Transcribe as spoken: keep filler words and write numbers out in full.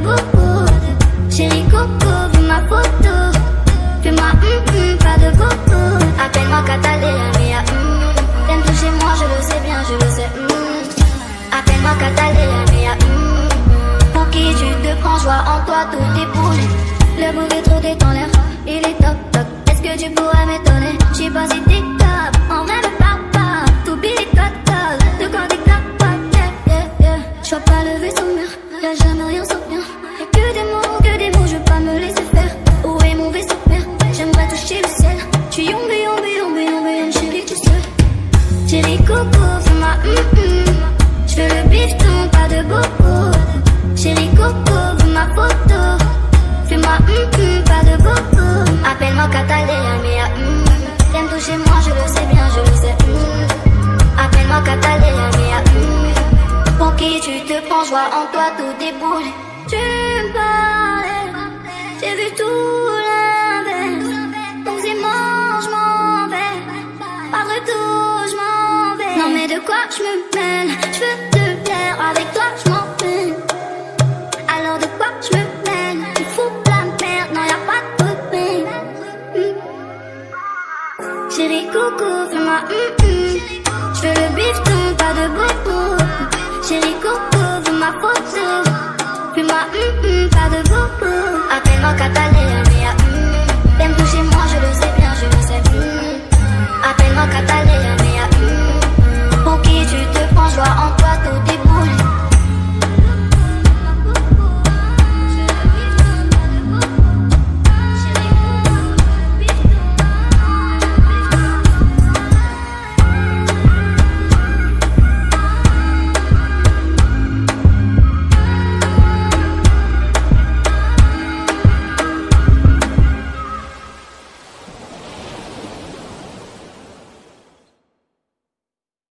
beaucoup. Chérie coco, vu ma photo. Fais-moi hum hum, pas de beaucoup. Appelle-moi Catalina, mais hum. T'aimes toucher moi, je le sais bien, je le sais hum. Appelle-moi Catalina, mais hum. Pour qui tu te prends, joie en toi, tout déboule. Le bouquet trop détend l'air, il est top top. Est-ce que tu pourrais m'étonner? J'sais pas si t'es top, en vrai me parle pas. Tout billet total, de quand t'es top, yeah, yeah, yeah. J'vois pas le vaisseau mur, y'a jamais rien sans rien. Y'a que des mots, que des mots, je veux pas me laisser faire. Où est mon vaisseau mère? J'aimerais toucher le ciel. Tu yombe, yombe, yombe, yombe, yombe, chérie, tu sais. Chérie coco, fais-moi hum hum. J'veux le bifton, pas de bobo. Chérie coco, veux ma photo. Fais-moi hum hum, pas de bobo. Appelle-moi Catalina, mais hum. T'aimes toucher moi, je le sais bien, je le sais hum. Appelle-moi Catalina, mais hum. Pour qui tu te prends, joie en toi, tout déboule. Tu me parlais, j'ai vu tout l'inverse. Donc c'est mort, je m'en vais. Pas de retour, je m'en vais. Non mais de quoi je me mêle? Je veux te plaire, avec toi je m'en peine. Alors de quoi je me mêle? Tu fous la merde, non y'a pas de peine. mm. Chérie coco, fais-moi hum hum. J'veux le bifton, pas de bobo. Chérie coco, veux ma photo. Fais-moi hum hum, pas de bobo. Appelle-moi Catalina, mais hum. T'aimes toucher moi, je le sais bien, je le sais hum. Appelle-moi Catalina.